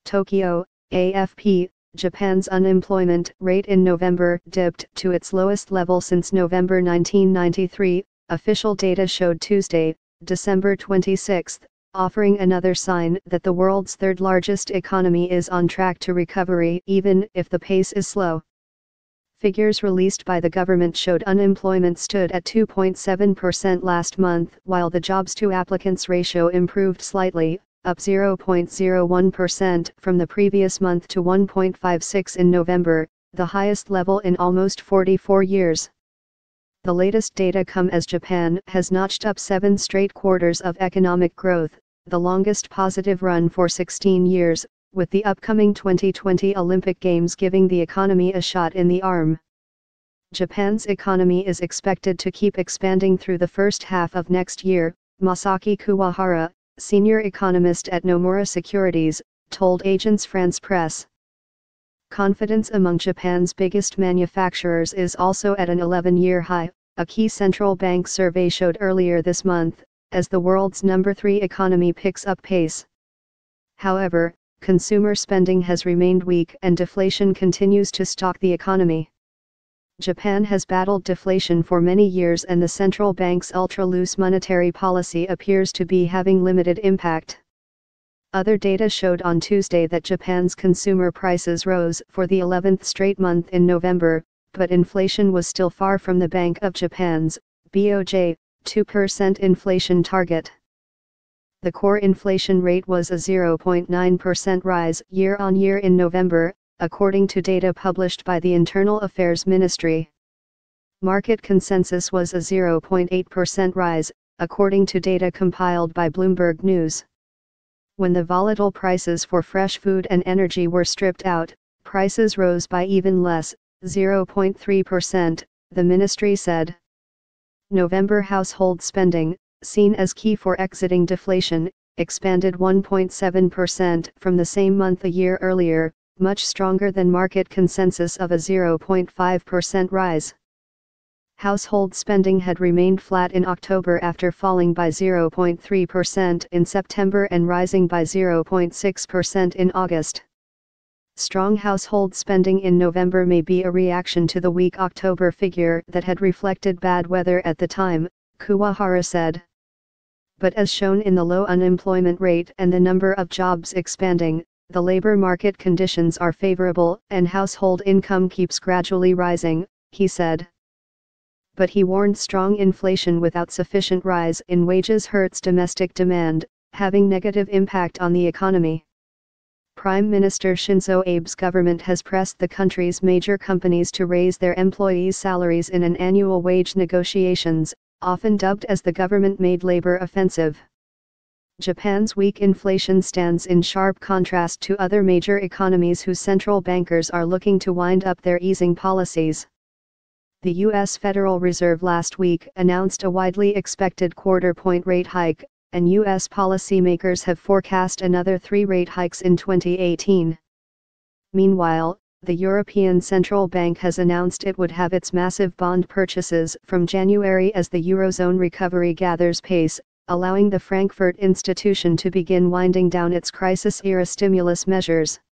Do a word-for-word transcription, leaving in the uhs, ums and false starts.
Tokyo, A F P, Japan's unemployment rate in November dipped to its lowest level since November nineteen ninety-three, official data showed Tuesday, December twenty-sixth, offering another sign that the world's third-largest economy is on track to recovery even if the pace is slow. Figures released by the government showed unemployment stood at two point seven percent last month, while the jobs-to-applicants ratio improved slightly, up zero point zero one percent from the previous month to one point five six in November, the highest level in almost forty-four years. The latest data come as Japan has notched up seven straight quarters of economic growth, the longest positive run for sixteen years, with the upcoming twenty twenty Olympic Games giving the economy a shot in the arm. Japan's economy is expected to keep expanding through the first half of next year, Masaki Kuwahara, senior economist at Nomura Securities, told Agence France Presse. Confidence among Japan's biggest manufacturers is also at an eleven-year high, a key central bank survey showed earlier this month, as the world's number three economy picks up pace. However, consumer spending has remained weak and deflation continues to stalk the economy. Japan has battled deflation for many years and the central bank's ultra-loose monetary policy appears to be having limited impact. Other data showed on Tuesday that Japan's consumer prices rose for the eleventh straight month in November, but inflation was still far from the Bank of Japan's, B O J, two percent inflation target. The core inflation rate was a zero point nine percent rise year-on-year in November, according to data published by the Internal Affairs Ministry. Market consensus was a zero point eight percent rise, according to data compiled by Bloomberg News. When the volatile prices for fresh food and energy were stripped out, prices rose by even less, zero point three percent, the ministry said. November household spending, seen as key for exiting deflation, expanded one point seven percent from the same month a year earlier, much stronger than market consensus of a zero point five percent rise. Household spending had remained flat in October after falling by zero point three percent in September and rising by zero point six percent in August. Strong household spending in November may be a reaction to the weak October figure that had reflected bad weather at the time, Kuwahara said. But as shown in the low unemployment rate and the number of jobs expanding, the labor market conditions are favorable and household income keeps gradually rising, he said. But he warned strong inflation without sufficient rise in wages hurts domestic demand, having negative impact on the economy. Prime Minister Shinzo Abe's government has pressed the country's major companies to raise their employees' salaries in an annual wage negotiations, often dubbed as the government-made labor offensive. Japan's weak inflation stands in sharp contrast to other major economies whose central bankers are looking to wind up their easing policies. The U S Federal Reserve last week announced a widely expected quarter-point rate hike, and U S policymakers have forecast another three rate hikes in twenty eighteen. Meanwhile, the European Central Bank has announced it would have its massive bond purchases from January as the Eurozone recovery gathers pace, allowing the Frankfurt institution to begin winding down its crisis-era stimulus measures.